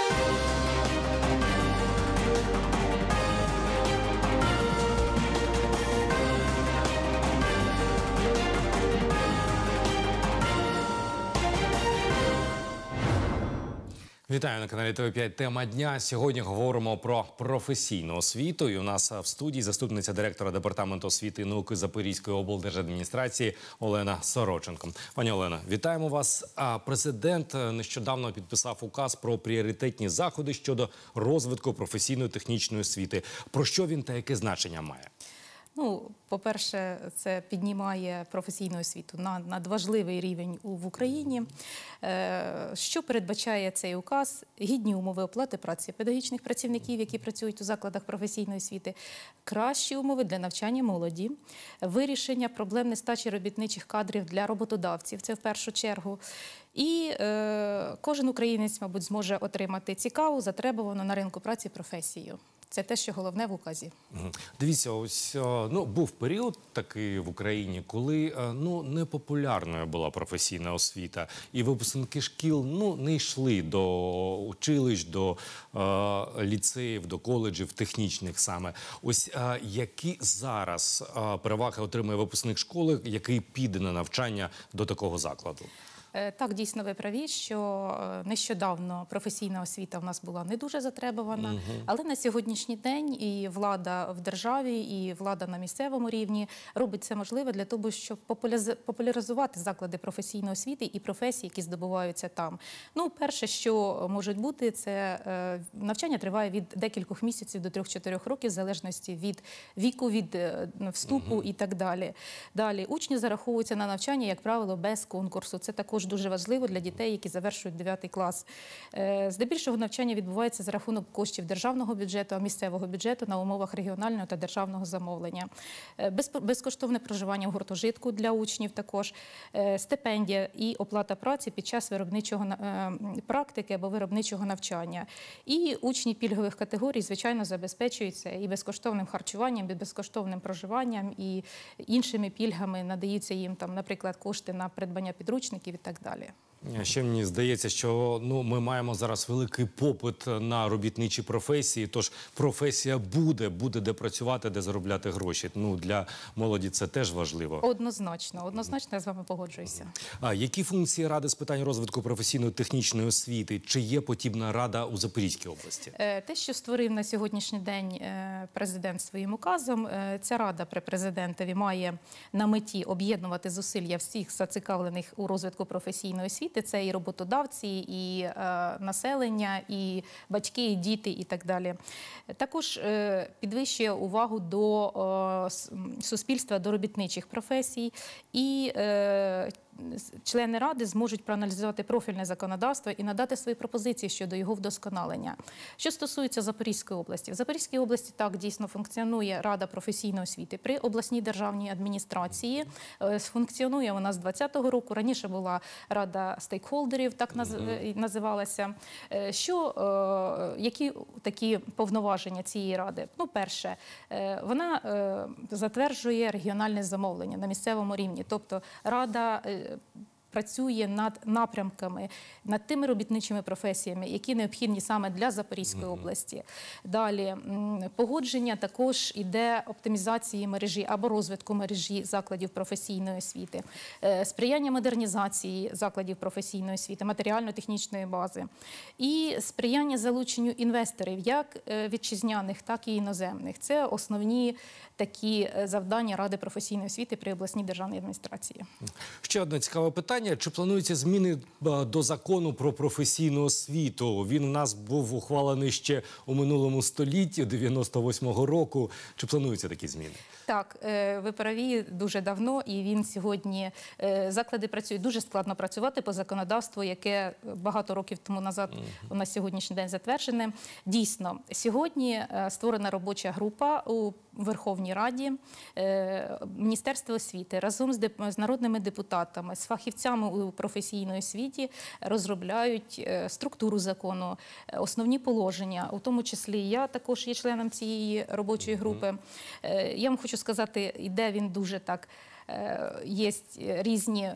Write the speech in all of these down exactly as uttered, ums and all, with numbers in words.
Вітаю на каналі Т В п'ять. Тема дня. Сьогодні говоримо про професійну освіту. І у нас в студії заступниця директора Департаменту освіти і науки Запорізької облдержадміністрації Олена Сороченко. Пані Олена, вітаємо вас. Президент нещодавно підписав указ про пріоритетні заходи щодо розвитку професійної технічної освіти. Про що він та яке значення має? Ну, по-перше, це піднімає професійну освіту на надважливий рівень в Україні. Що передбачає цей указ? Гідні умови оплати праці педагогічних працівників, які працюють у закладах професійної освіти, кращі умови для навчання молоді, вирішення проблем нестачі робітничих кадрів для роботодавців, це в першу чергу. І е, кожен українець, мабуть, зможе отримати цікаву, затребувану на ринку праці професію. Це те, що головне в указі. Дивіться, ось ну, був період такий в Україні, коли ну, непопулярною була професійна освіта. І випускники шкіл ну, не йшли до училищ, до е, ліцеїв, до коледжів технічних саме. Ось е, які зараз е, переваги отримує випускник школи, який піде на навчання до такого закладу? Так, дійсно, ви праві, що нещодавно професійна освіта в нас була не дуже затребувана, угу. але на сьогоднішній день і влада в державі, і влада на місцевому рівні робить це можливе для того, щоб популяризувати заклади професійної освіти і професії, які здобуваються там. Ну, перше, що можуть бути, це навчання триває від декількох місяців до трьох-чотирьох років, в залежності від віку, від вступу угу. і так далі. Далі, учні зараховуються на навчання, як правило, без конкурсу. Це також дуже важливо для дітей, які завершують дев'ятий клас. Здебільшого навчання відбувається за рахунок коштів державного бюджету, а місцевого бюджету на умовах регіонального та державного замовлення. Безкоштовне проживання в гуртожитку для учнів також, стипендія і оплата праці під час виробничого практики або виробничого навчання. І учні пільгових категорій, звичайно, забезпечуються і безкоштовним харчуванням, і безкоштовним проживанням, і іншими пільгами надаються їм, там, наприклад, кошти на придбання підручників і так далі. Ще мені здається, що ну, ми маємо зараз великий попит на робітничі професії, тож професія буде, буде де працювати, де заробляти гроші. Ну, для молоді це теж важливо. Однозначно, однозначно я з вами погоджуюся. А які функції Ради з питань розвитку професійної технічної освіти? Чи є подібна рада у Запорізькій області? Те, що створив на сьогоднішній день президент своїм указом, ця рада при президентові має на меті об'єднувати зусилля всіх зацікавлених у розвитку професійної освіти. Це і роботодавці, і е, населення, і батьки, і діти, і так далі. Також е, підвищує увагу до е, суспільства, до робітничих професій. І е, члени Ради зможуть проаналізувати профільне законодавство і надати свої пропозиції щодо його вдосконалення. Що стосується Запорізької області. В Запорізькій області так дійсно функціонує Рада професійної освіти при обласній державній адміністрації. Функціонує вона з двадцятого року. Раніше була Рада стейкхолдерів, так називалася. Що, які такі повноваження цієї Ради? Ну, перше, вона затверджує регіональне замовлення на місцевому рівні. Тобто Рада працює над напрямками, над тими робітничими професіями, які необхідні саме для Запорізької області. Далі, погодження також іде оптимізації мережі або розвитку мережі закладів професійної освіти, сприяння модернізації закладів професійної освіти, матеріально-технічної бази і сприяння залученню інвесторів, як вітчизняних, так і іноземних. Це основні такі завдання Ради професійної освіти при обласній державній адміністрації. Ще одне цікаве питання. Чи плануються зміни до закону про професійну освіту? Він у нас був ухвалений ще у минулому столітті, дев'яносто восьмого року. Чи плануються такі зміни? Так, ви праві, дуже давно, і він сьогодні, заклади працюють, дуже складно працювати по законодавству, яке багато років тому назад у нас сьогоднішній день затверджене. Дійсно, сьогодні створена робоча група у Верховній Раді, Міністерство освіти разом з, з народними депутатами, з фахівцями у професійної освіті розробляють структуру закону, основні положення, у тому числі я також є членом цієї робочої групи. Я вам хочу сказати, іде він дуже так є різні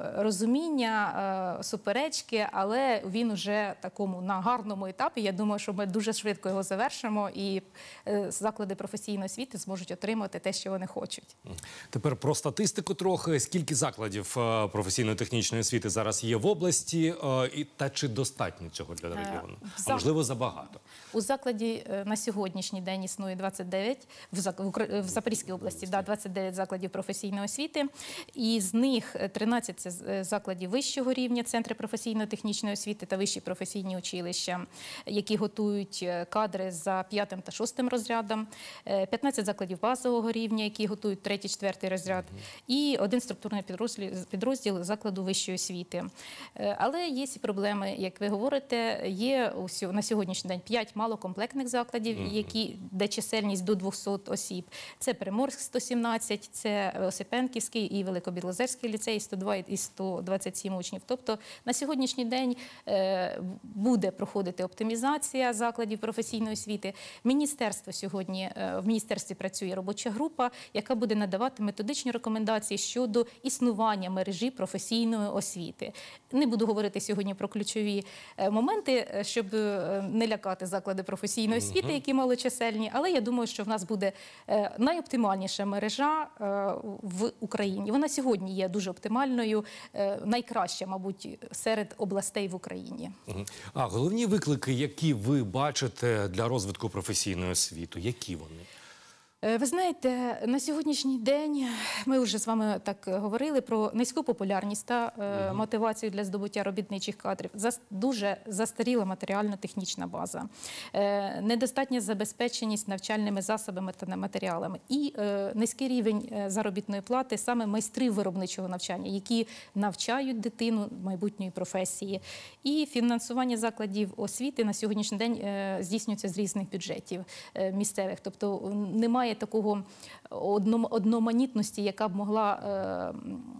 розуміння, суперечки, але він вже такому на гарному етапі. Я думаю, що ми дуже швидко його завершимо і заклади професійної освіти зможуть отримати те, що вони хочуть. Тепер про статистику трохи. Скільки закладів професійно-технічної освіти зараз є в області та чи достатньо цього для регіону? А можливо, забагато? У закладі на сьогоднішній день існує двадцять дев'ять, в Запорізькій області, да, двадцять дев'ять закладів професійної освіти, і з них тринадцять це закладів вищого рівня, центри професійно-технічної освіти та вищі професійні училища, які готують кадри за п'ятим та шостим розрядом, п'ятнадцять закладів базового рівня, які готують третій, четвертий розряд, і один структурний підрозділ, підрозділ закладу вищої освіти. Але є і проблеми, як ви говорите, є на сьогоднішній день п'ять малокомплектних закладів, які, де чисельність до двохсот осіб. Це Приморськ сто сімнадцять, це Осипенківський і Великобілозерський ліцей, сто два і сто двадцять сім учнів. Тобто на сьогоднішній день буде проходити оптимізація закладів професійної освіти. Міністерство сьогодні, в міністерстві працює робоча група, яка буде надавати методичні рекомендації щодо існування мережі професійної освіти. Не буду говорити сьогодні про ключові моменти, щоб не лякати заклади професійної освіти, які малочисельні, але я думаю, що в нас буде найоптимальніша мережа в Україні. Вона сьогодні є дуже оптимальною, найкраща, мабуть, серед областей в Україні. А головні виклики, які ви бачите для розвитку професійної освіти, які вони? Ви знаєте, на сьогоднішній день ми вже з вами так говорили про низьку популярність та е, мотивацію для здобуття робітничих кадрів. Зас, дуже застаріла матеріально-технічна база, е, недостатня забезпеченість навчальними засобами та матеріалами і е, низький рівень заробітної плати саме майстрів виробничого навчання, які навчають дитину майбутньої професії. І фінансування закладів освіти на сьогоднішній день е, здійснюється з різних бюджетів е, місцевих, тобто немає такого одноманітності, яка б могла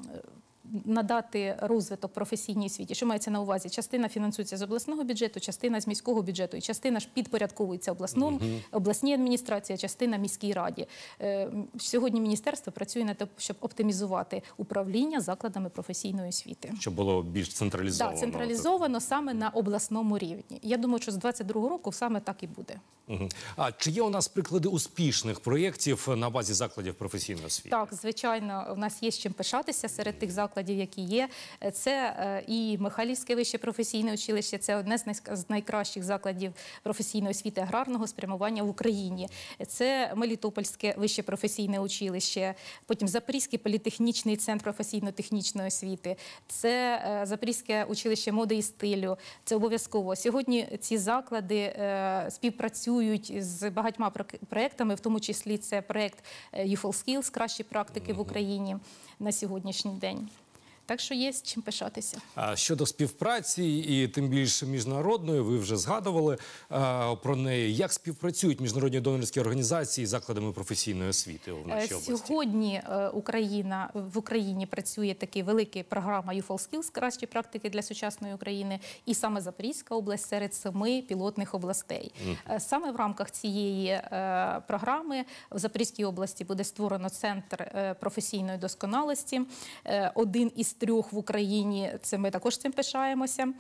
надати розвиток професійній освіті. Що мається на увазі? Частина фінансується з обласного бюджету, частина з міського бюджету, і частина ж підпорядковується обласному, uh-huh. обласній адміністрації, а частина міській раді. Сьогодні міністерство працює на те, щоб оптимізувати управління закладами професійної освіти. Щоб було більш централізовано. Так, централізовано саме на обласному рівні. Я думаю, що з двадцять другого року саме так і буде. Uh-huh. А чи є у нас приклади успішних проєктів на базі закладів професійної освіти? Так, звичайно, у нас є з чим пишатися серед тих закладів, які є. Це і Михайлівське вище професійне училище, це одне з найкращих закладів професійної освіти аграрного спрямування в Україні. Це Мелітопольське вище професійне училище, потім Запорізький політехнічний центр професійно-технічної освіти, це Запорізьке училище моди і стилю, це обов'язково. Сьогодні ці заклади співпрацюють з багатьма проєктами, в тому числі це проєкт YouFolSkills, кращі практики в Україні на сьогоднішній день. Так що є з чим пишатися. А щодо співпраці, і тим більше міжнародної, ви вже згадували а, про неї. Як співпрацюють міжнародні донорські організації з закладами професійної освіти в нашій області? Сьогодні Україна, в Україні працює така велика програма YouFolSkills, кращі практики для сучасної України, і саме Запорізька область серед семи пілотних областей. Mm. Саме в рамках цієї програми в Запорізькій області буде створено центр професійної досконалості, один із трьох в Україні, це ми також цим пишаємося,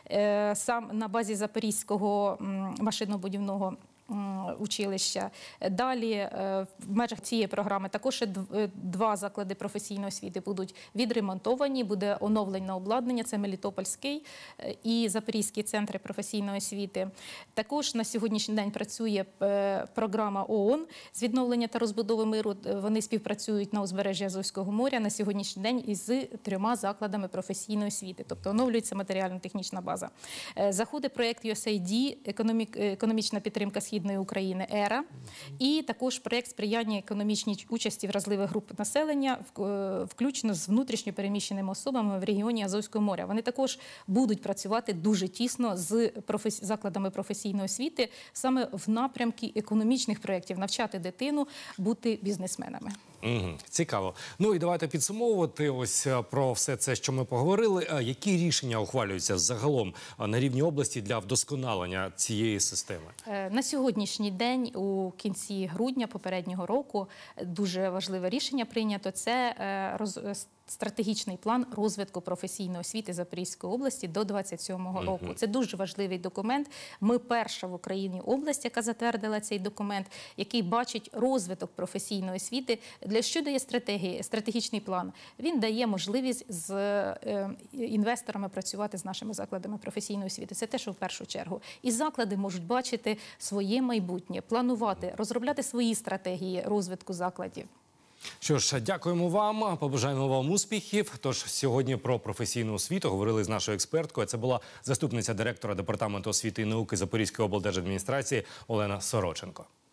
сам на базі Запорізького машинобудівного училища. Далі в межах цієї програми також два заклади професійної освіти будуть відремонтовані, буде оновлене обладнання, це Мелітопольський і Запорізький центри професійної освіти. Також на сьогоднішній день працює програма ООН з відновлення та розбудови миру. Вони співпрацюють на узбережжі Азовського моря на сьогоднішній день із трьома закладами професійної освіти, тобто оновлюється матеріально-технічна база. Заходить проєкт ю ес ей ді, економічна підтримка Східної України «Ера», і також проєкт сприяння економічній участі вразливих груп населення, включно з внутрішньо переміщеними особами в регіоні Азовського моря. Вони також будуть працювати дуже тісно з професі... закладами професійної освіти саме в напрямку економічних проєктів, навчати дитину бути бізнесменами. Угу, цікаво. Ну і давайте підсумовувати ось е, про все це, що ми поговорили. Е, Які рішення ухвалюються загалом е, на рівні області для вдосконалення цієї системи? Е, На сьогоднішній день, у кінці грудня попереднього року, дуже важливе рішення прийнято. Це е, роз... е, стратегічний план розвитку професійної освіти Запорізької області до двадцять сьомого року. Це дуже важливий документ. Ми перша в Україні область, яка затвердила цей документ, який бачить розвиток професійної освіти. Для що дає стратегії, стратегічний план? Він дає можливість з е, інвесторами працювати з нашими закладами професійної освіти. Це те, що в першу чергу. І заклади можуть бачити своє майбутнє, планувати, розробляти свої стратегії розвитку закладів. Що ж, дякуємо вам, побажаємо вам успіхів. Тож сьогодні про професійну освіту говорили з нашою експерткою. Це була заступниця директора Департаменту освіти і науки Запорізької облдержадміністрації Олена Сороченко.